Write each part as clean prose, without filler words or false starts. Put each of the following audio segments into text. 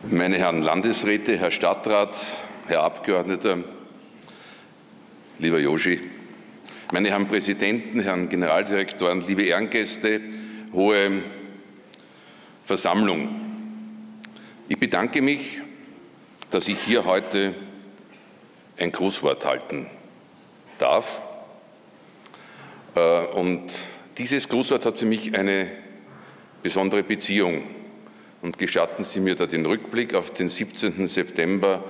Meine Herren Landesräte, Herr Stadtrat, Herr Abgeordneter, lieber Joshi, meine Herren Präsidenten, Herren Generaldirektoren, liebe Ehrengäste, hohe Versammlung. Ich bedanke mich, dass ich hier heute ein Grußwort halten darf. Und dieses Grußwort hat für mich eine besondere Beziehung. Und gestatten Sie mir da den Rückblick auf den 17. September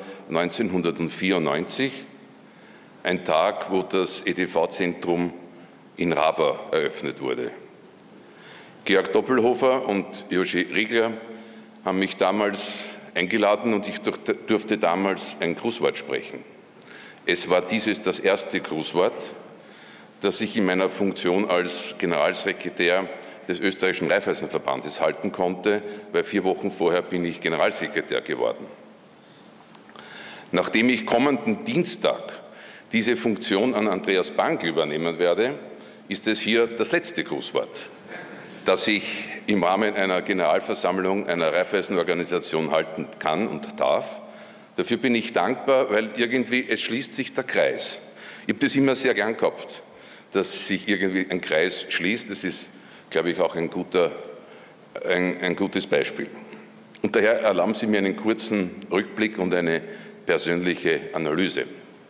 1994, ein Tag, wo das EDV-Zentrum in Raba eröffnet wurde. Georg Doppelhofer und Joshi Riegler haben mich damals eingeladen und ich durfte damals ein Grußwort sprechen. Es war dieses das erste Grußwort, das ich in meiner Funktion als Generalsekretär des österreichischen Raiffeisenverbandes halten konnte, weil 4 Wochen vorher bin ich Generalsekretär geworden. Nachdem ich kommenden Dienstag diese Funktion an Andreas Bangl übernehmen werde, ist es hier das letzte Grußwort, das ich im Rahmen einer Generalversammlung einer Raiffeisenorganisation halten kann und darf. Dafür bin ich dankbar, weil irgendwie es schließt sich der Kreis. Ich habe das immer sehr gern gehabt, dass sich irgendwie ein Kreis schließt. Das ist, glaube ich, auch ein gutes Beispiel. Und daher erlauben Sie mir einen kurzen Rückblick und eine persönliche Analyse.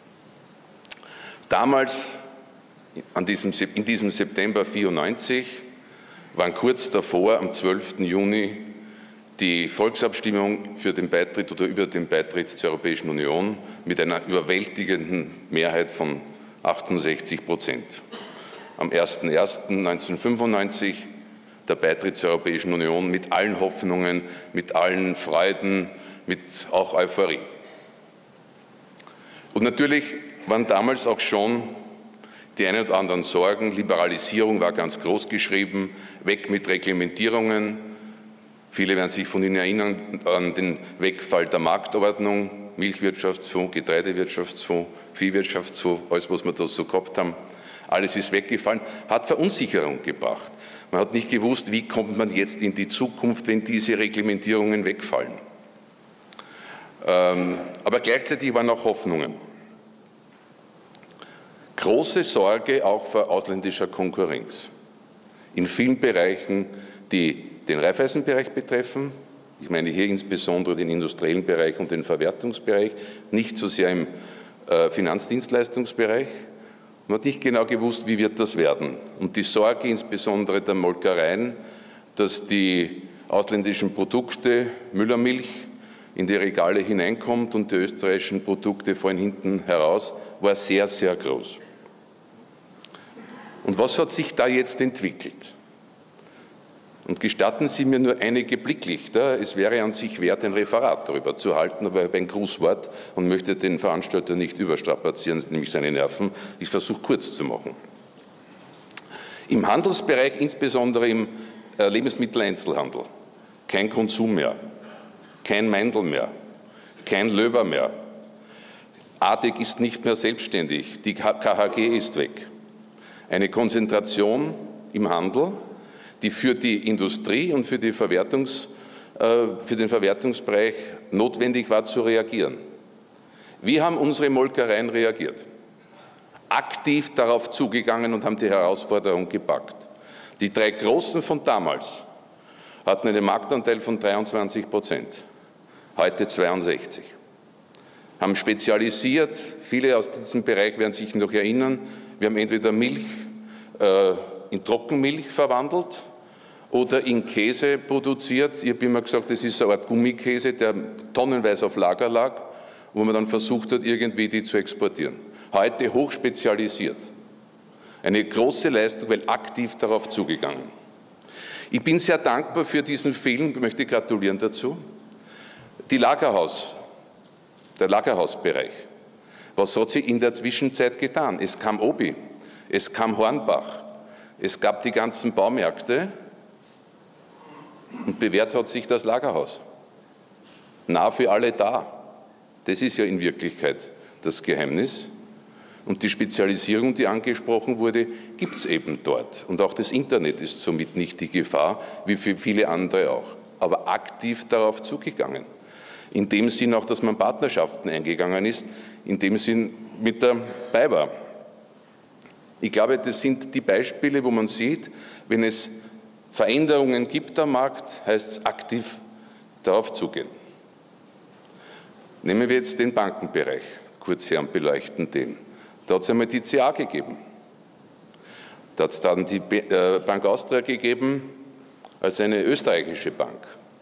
Damals, in diesem September 1994, waren kurz davor, am 12. Juni, die Volksabstimmung für den Beitritt oder über den Beitritt zur Europäischen Union mit einer überwältigenden Mehrheit von 68%. Am 01.01.1995 der Beitritt zur Europäischen Union mit allen Hoffnungen, mit allen Freuden, mit auch Euphorie. Und natürlich waren damals auch schon die einen oder anderen Sorgen. Liberalisierung war ganz groß geschrieben, weg mit Reglementierungen. Viele werden sich von Ihnen erinnern an den Wegfall der Marktordnung, Milchwirtschaftsfonds, Getreidewirtschaftsfonds, Viehwirtschaftsfonds, alles, was wir da so gehabt haben. Alles ist weggefallen, hat Verunsicherung gebracht. Man hat nicht gewusst, wie kommt man jetzt in die Zukunft, wenn diese Reglementierungen wegfallen. Aber gleichzeitig waren auch Hoffnungen. Große Sorge auch vor ausländischer Konkurrenz. In vielen Bereichen, die den Raiffeisenbereich betreffen, ich meine hier insbesondere den industriellen Bereich und den Verwertungsbereich, nicht so sehr im Finanzdienstleistungsbereich. Man hat nicht genau gewusst, wie wird das werden. Und die Sorge insbesondere der Molkereien, dass die ausländischen Produkte, Müllermilch, in die Regale hineinkommt und die österreichischen Produkte fallen hinten heraus, war sehr, sehr groß. Und was hat sich da jetzt entwickelt? Und gestatten Sie mir nur einige Blicklichter. Es wäre an sich wert, ein Referat darüber zu halten, aber ich habe ein Grußwort und möchte den Veranstalter nicht überstrapazieren, nämlich seine Nerven. Ich versuche kurz zu machen. Im Handelsbereich, insbesondere im Lebensmitteleinzelhandel, kein Konsum mehr, kein Meindl mehr, kein Löwer mehr. ADEC ist nicht mehr selbstständig, die KHG ist weg. Eine Konzentration im Handel, die für die Industrie und für den Verwertungsbereich notwendig war zu reagieren. Wie haben unsere Molkereien reagiert? Aktiv darauf zugegangen und haben die Herausforderung gepackt. Die 3 Großen von damals hatten einen Marktanteil von 23%, heute 62%. Haben spezialisiert, viele aus diesem Bereich werden sich noch erinnern, wir haben entweder Milch in Trockenmilch verwandelt oder in Käse produziert. Ich habe immer gesagt, das ist eine Art Gummikäse, der tonnenweise auf Lager lag, wo man dann versucht hat, irgendwie die zu exportieren. Heute hochspezialisiert. Eine große Leistung, weil aktiv darauf zugegangen. Ich bin sehr dankbar für diesen Film, möchte gratulieren dazu. Der Lagerhausbereich. Was hat sich in der Zwischenzeit getan? Es kam Obi, es kam Hornbach, es gab die ganzen Baumärkte und bewährt hat sich das Lagerhaus. Nah für alle da. Das ist ja in Wirklichkeit das Geheimnis. Und die Spezialisierung, die angesprochen wurde, gibt es eben dort. Und auch das Internet ist somit nicht die Gefahr, wie für viele andere auch. Aber aktiv darauf zugegangen. In dem Sinn auch, dass man Partnerschaften eingegangen ist, in dem Sinn mit dabei war. Ich glaube, das sind die Beispiele, wo man sieht, wenn es Veränderungen gibt am Markt, heißt es aktiv darauf zugehen. Nehmen wir jetzt den Bankenbereich kurz her und beleuchten den. Da hat es einmal die CA gegeben. Da hat es dann die Bank Austria gegeben als eine österreichische Bank,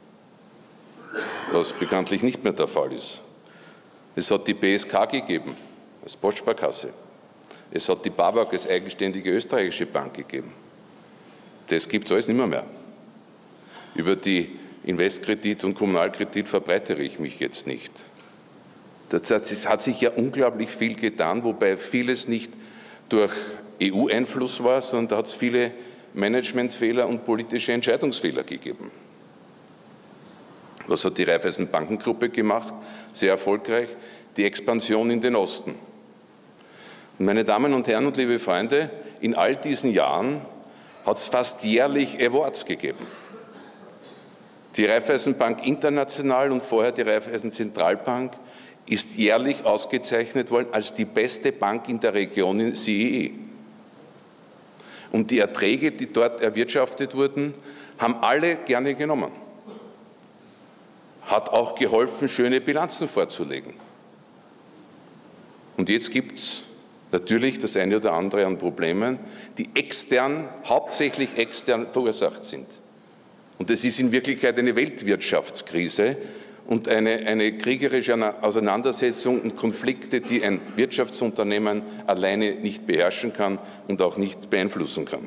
was bekanntlich nicht mehr der Fall ist. Es hat die BSK gegeben als Postsparkasse. Es hat die BAWAG als eigenständige österreichische Bank gegeben. Das gibt es alles nicht mehr. Über die Investkredit und Kommunalkredit verbreitere ich mich jetzt nicht. Es hat sich ja unglaublich viel getan, wobei vieles nicht durch EU-Einfluss war, sondern da hat es viele Managementfehler und politische Entscheidungsfehler gegeben. Was hat die Raiffeisen Bankengruppe gemacht? Sehr erfolgreich, die Expansion in den Osten. Und meine Damen und Herren und liebe Freunde, in all diesen Jahren hat es fast jährlich Awards gegeben. Die Raiffeisenbank International und vorher die Raiffeisen Zentralbank ist jährlich ausgezeichnet worden als die beste Bank in der Region in CEE. Und die Erträge, die dort erwirtschaftet wurden, haben alle gerne genommen. Hat auch geholfen, schöne Bilanzen vorzulegen. Und jetzt gibt es natürlich das eine oder andere an Problemen, die extern, hauptsächlich extern verursacht sind. Und es ist in Wirklichkeit eine Weltwirtschaftskrise und eine kriegerische Auseinandersetzung und Konflikte, die ein Wirtschaftsunternehmen alleine nicht beherrschen kann und auch nicht beeinflussen kann.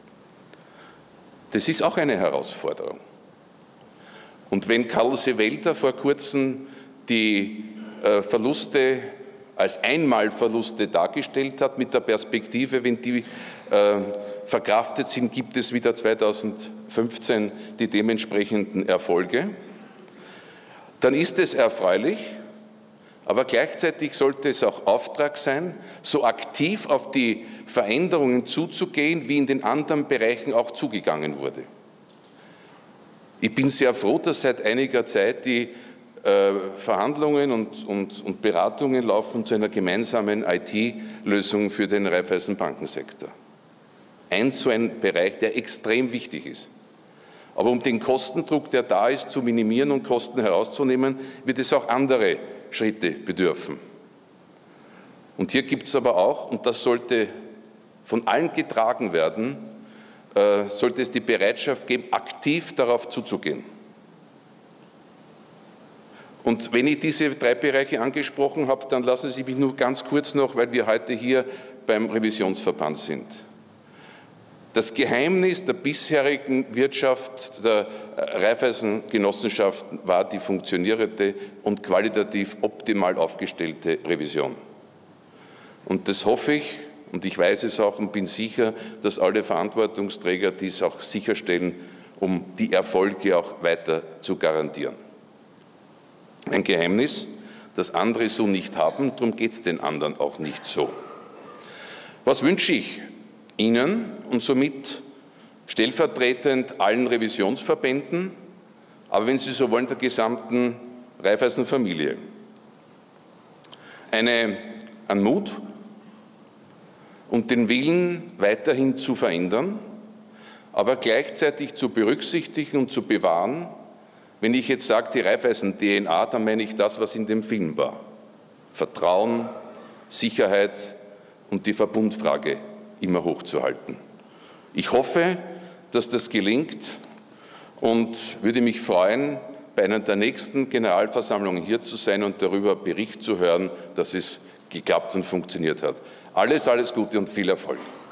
Das ist auch eine Herausforderung. Und wenn Karl Sewelter vor kurzem die Verluste als Einmalverluste dargestellt hat, mit der Perspektive, wenn die verkraftet sind, gibt es wieder 2015 die dementsprechenden Erfolge, dann ist es erfreulich, aber gleichzeitig sollte es auch Auftrag sein, so aktiv auf die Veränderungen zuzugehen, wie in den anderen Bereichen auch zugegangen wurde. Ich bin sehr froh, dass seit einiger Zeit die Verhandlungen und Beratungen laufen zu einer gemeinsamen IT-Lösung für den Raiffeisenbankensektor. So ein Bereich, der extrem wichtig ist. Aber um den Kostendruck, der da ist, zu minimieren und Kosten herauszunehmen, wird es auch andere Schritte bedürfen. Und hier gibt es aber auch, und das sollte von allen getragen werden, sollte es die Bereitschaft geben, aktiv darauf zuzugehen. Und wenn ich diese 3 Bereiche angesprochen habe, dann lassen Sie mich nur ganz kurz noch, weil wir heute hier beim Revisionsverband sind. Das Geheimnis der bisherigen Wirtschaft der Raiffeisen-Genossenschaften war die funktionierende und qualitativ optimal aufgestellte Revision. Und das hoffe ich, und ich weiß es auch und bin sicher, dass alle Verantwortungsträger dies auch sicherstellen, um die Erfolge auch weiter zu garantieren. Ein Geheimnis, das andere so nicht haben, darum geht es den anderen auch nicht so. Was wünsche ich Ihnen und somit stellvertretend allen Revisionsverbänden, aber wenn Sie so wollen, der gesamten Raiffeisen-Familie? An Mut und den Willen, weiterhin zu verändern, aber gleichzeitig zu berücksichtigen und zu bewahren. Wenn ich jetzt sage, die Raiffeisen-DNA, dann meine ich das, was in dem Film war. Vertrauen, Sicherheit und die Verbundfrage immer hochzuhalten. Ich hoffe, dass das gelingt und würde mich freuen, bei einer der nächsten Generalversammlungen hier zu sein und darüber Bericht zu hören, dass es geklappt und funktioniert hat. Alles Gute und viel Erfolg.